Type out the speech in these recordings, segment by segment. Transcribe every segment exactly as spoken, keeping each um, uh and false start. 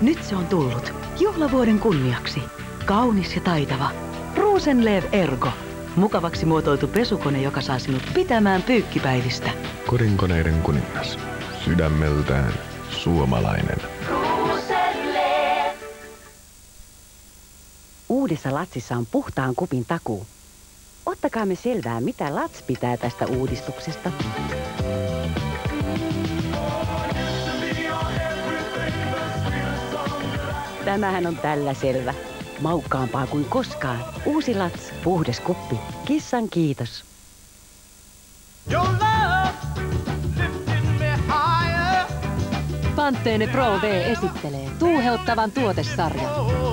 Nyt se on tullut. Juhlavuoden kunniaksi. Kaunis ja taitava. Rosenlew Ergo. Mukavaksi muotoiltu pesukone, joka saa sinut pitämään pyykkipäivistä. Kodinkoneiden kuningas. Sydämeltään suomalainen. Rosenlew. Uudessa Latsissa on puhtaan kupin takuu. Ottakaamme selvää, mitä Lats pitää tästä uudistuksesta. Tämähän on tällä selvä. Maukkaampaa kuin koskaan. Uusi Lats, puhdas kuppi. Kissan kiitos. Pantene Pro V esittelee tuuheuttavan tuotesarjan.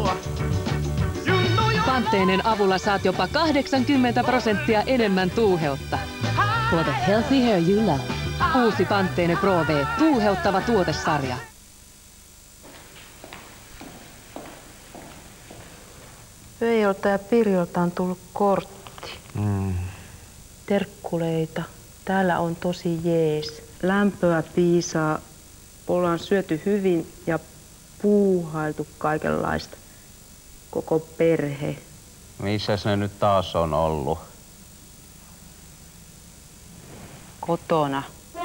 Panteenen avulla saat jopa kahdeksankymmentä prosenttia enemmän tuuheutta. For the healthy hair you love. Uusi Pantene Pro V, tuuheuttava tuotesarja. Veijolta ja Pirjolta on tullut kortti. Mm. Terkkuleita. Täällä on tosi jees. Lämpöä piisaa. Ollaan syöty hyvin ja puuhailtu kaikenlaista. Koko perhe. Missäs ne nyt taas on ollut? Kotona.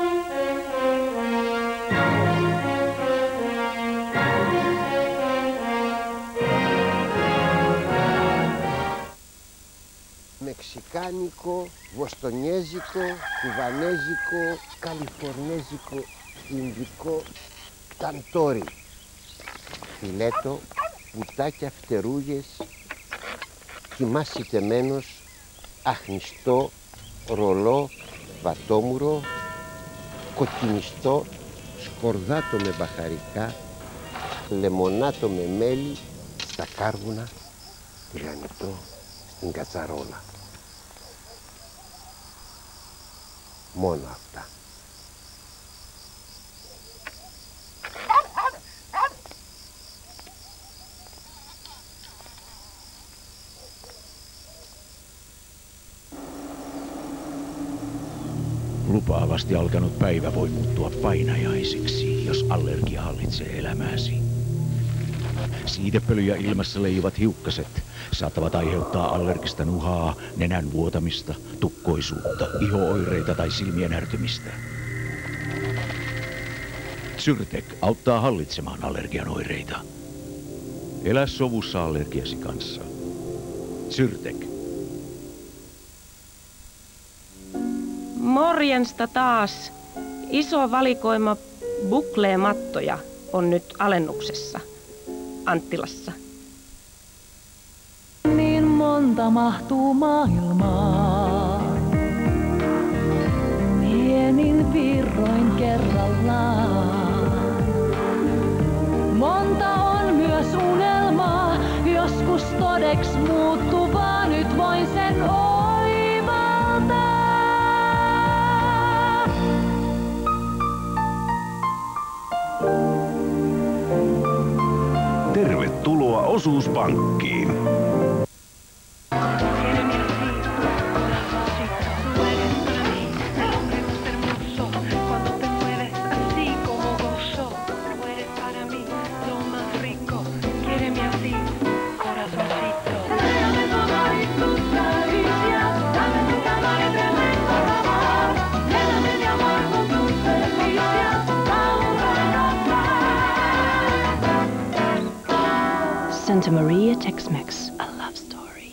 Μεξικάνικο, βοστονιέζικο, κουβανέζικο, καλιφορνέζικο, ινδικό, ταντόρι. Φιλέτο, πουτάκια, φτερούγες, κιμάς σιτεμένος, αχνιστό, ρολό, βατόμουρο, κοκκινιστό, σκορδάτο με μπαχαρικά, λεμονάτο με μέλι, στα κάρβουνα, τηγανιτό στην κατσαρόλα. Μόνο αυτά. Lupaavasti alkanut päivä voi muuttua painajaisiksi, jos allergia hallitsee elämääsi. Siitepöly ja ilmassa leijuvat hiukkaset saattavat aiheuttaa allergista nuhaa, nenän vuotamista, tukkoisuutta, iho-oireita tai silmien ärtymistä. Zyrtec auttaa hallitsemaan allergian oireita. Elä sovussa allergiasi kanssa. Zyrtec. Morjensta taas. Iso valikoima bukleemattoja on nyt alennuksessa Anttilassa. Niin monta mahtuu maailmaan, pienin virroin kerrallaan. Monta on myös unelmaa, joskus todeks muuttuvaa, nyt voin sen oivaltaa. Tervetuloa Osuuspankkiin. Santa Maria Tex-Mex, a love story.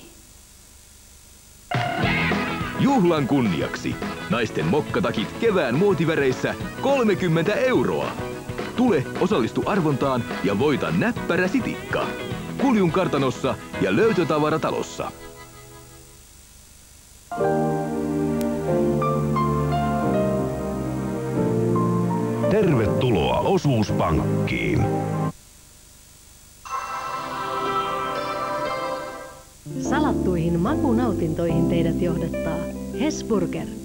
Juhlan kunniaksi naisten mokkatakit kevään muotiväreissä kolmekymmentä euroa. Tule, osallistu arvontaan ja voita näppärä sitikka. Kuljun kartanossa ja löytötavaratalossa. Tervetuloa Osuuspankkiin. Salattuihin makunautintoihin teidät johdattaa Hesburger.